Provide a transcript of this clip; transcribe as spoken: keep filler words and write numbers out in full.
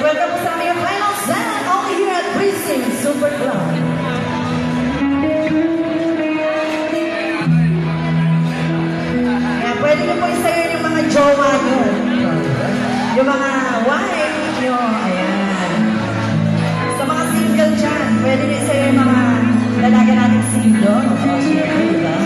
welcome po sa aming final set only here at Precinct Super Club. Kaya pwede nyo po isayin yung mga jowa nyo. Yung mga wife nyo. Ayan. Sa mga single dyan, pwede nyo isayin yung mga dalaga natin single. O, syempre, diba?